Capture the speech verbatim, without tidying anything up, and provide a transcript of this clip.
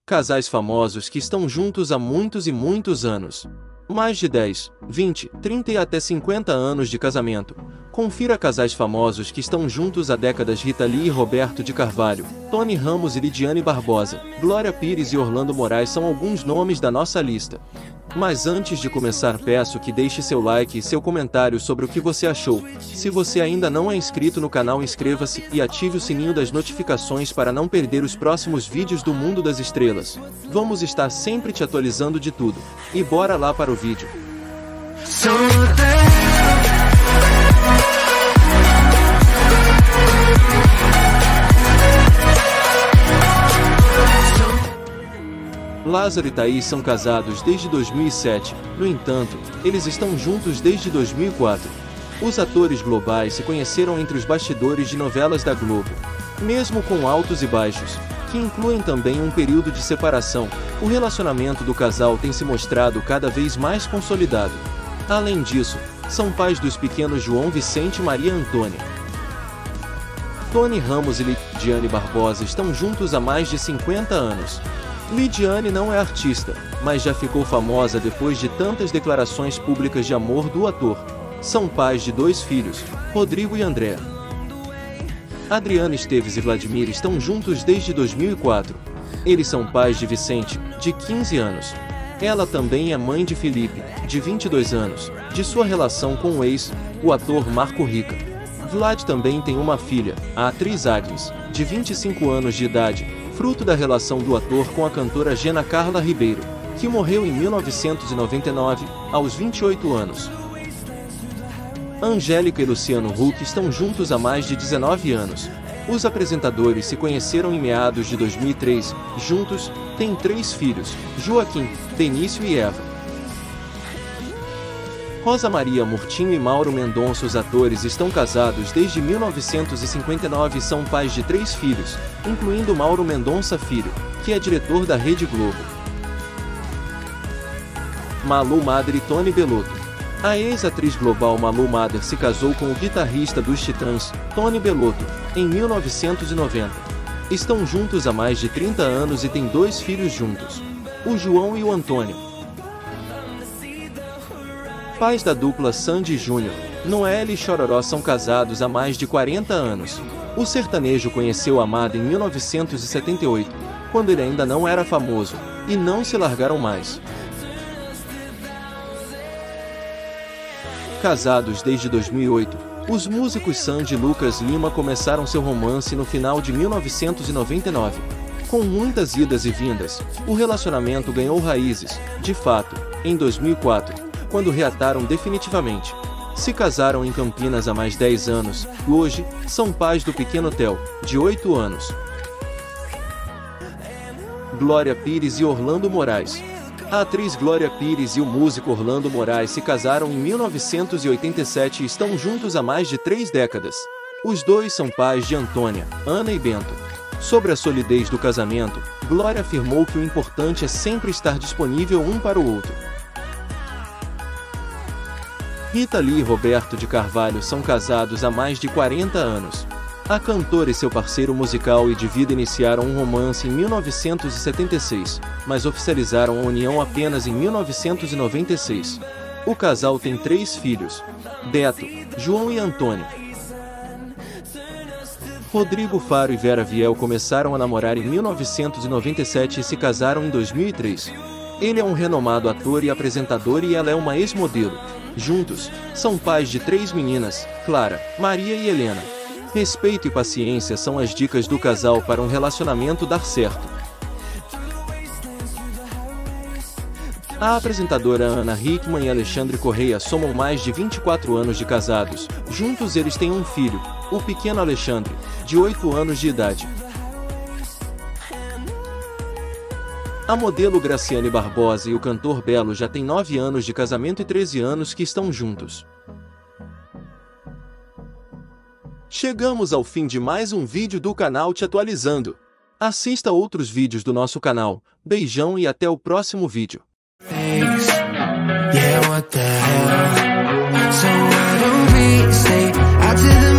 Casais famosos que estão juntos há muitos e muitos anos. Mais de dez, vinte, trinta e até cinquenta anos de casamento. Confira casais famosos que estão juntos há décadas: Rita Lee e Roberto de Carvalho, Tony Ramos e Lidiane Barbosa, Glória Pires e Orlando Moraes são alguns nomes da nossa lista. Mas antes de começar, peço que deixe seu like e seu comentário sobre o que você achou. Se você ainda não é inscrito no canal, inscreva-se e ative o sininho das notificações para não perder os próximos vídeos do Mundo das Estrelas. Vamos estar sempre te atualizando de tudo. E bora lá para o vídeo. Lázaro e Thaís são casados desde dois mil e sete, no entanto, eles estão juntos desde dois mil e quatro. Os atores globais se conheceram entre os bastidores de novelas da Globo. Mesmo com altos e baixos, que incluem também um período de separação, o relacionamento do casal tem se mostrado cada vez mais consolidado. Além disso, são pais dos pequenos João Vicente e Maria Antônia. Tony Ramos e Lidiane Barbosa estão juntos há mais de cinquenta anos. Lidiane não é artista, mas já ficou famosa depois de tantas declarações públicas de amor do ator. São pais de dois filhos, Rodrigo e André. Adriana Esteves e Vladimir estão juntos desde dois mil e quatro. Eles são pais de Vicente, de quinze anos. Ela também é mãe de Felipe, de vinte e dois anos, de sua relação com o ex, o ator Marco Rica. Vlad também tem uma filha, a atriz Agnes, de vinte e cinco anos de idade, fruto da relação do ator com a cantora Gena Carla Ribeiro, que morreu em mil novecentos e noventa e nove, aos vinte e oito anos. Angélica e Luciano Huck estão juntos há mais de dezenove anos. Os apresentadores se conheceram em meados de dois mil e três, juntos, têm três filhos, Joaquim, Benício e Eva. Rosa Maria Murtinho e Mauro Mendonça. Os atores estão casados desde mil novecentos e cinquenta e nove e são pais de três filhos, incluindo Mauro Mendonça Filho, que é diretor da Rede Globo. Malu Mader e Tony Bellotto. A ex-atriz global Malu Mader se casou com o guitarrista dos Titãs, Tony Bellotto, em mil novecentos e noventa. Estão juntos há mais de trinta anos e têm dois filhos juntos, o João e o Antônio. Pais da dupla Sandy e Júnior, Noelle e Chororó são casados há mais de quarenta anos. O sertanejo conheceu Amada em mil novecentos e setenta e oito, quando ele ainda não era famoso, e não se largaram mais. Casados desde dois mil e oito, os músicos Sandy e Lucas Lima começaram seu romance no final de mil novecentos e noventa e nove. Com muitas idas e vindas, o relacionamento ganhou raízes, de fato, em dois mil e quatro. Quando reataram definitivamente. Se casaram em Campinas há mais de dez anos, e hoje, são pais do pequeno Theo, de oito anos. Glória Pires e Orlando Moraes. A atriz Glória Pires e o músico Orlando Moraes se casaram em mil novecentos e oitenta e sete e estão juntos há mais de três décadas. Os dois são pais de Antônia, Ana e Bento. Sobre a solidez do casamento, Glória afirmou que o importante é sempre estar disponível um para o outro. Rita Lee e Roberto de Carvalho são casados há mais de quarenta anos. A cantora e seu parceiro musical e de vida iniciaram um romance em mil novecentos e setenta e seis, mas oficializaram a união apenas em mil novecentos e noventa e seis. O casal tem três filhos, Beto, João e Antônio. Rodrigo Faro e Vera Viel começaram a namorar em mil novecentos e noventa e sete e se casaram em dois mil e três. Ele é um renomado ator e apresentador e ela é uma ex-modelo. Juntos, são pais de três meninas, Clara, Maria e Helena. Respeito e paciência são as dicas do casal para um relacionamento dar certo. A apresentadora Ana Hickman e Alexandre Correia somam mais de vinte e quatro anos de casados. Juntos eles têm um filho, o pequeno Alexandre, de oito anos de idade. A modelo Graciane Barbosa e o cantor Belo já têm nove anos de casamento e treze anos que estão juntos. Chegamos ao fim de mais um vídeo do canal Te Atualizando. Assista outros vídeos do nosso canal. Beijão e até o próximo vídeo. Yeah, what the hell? So why don't we say out to the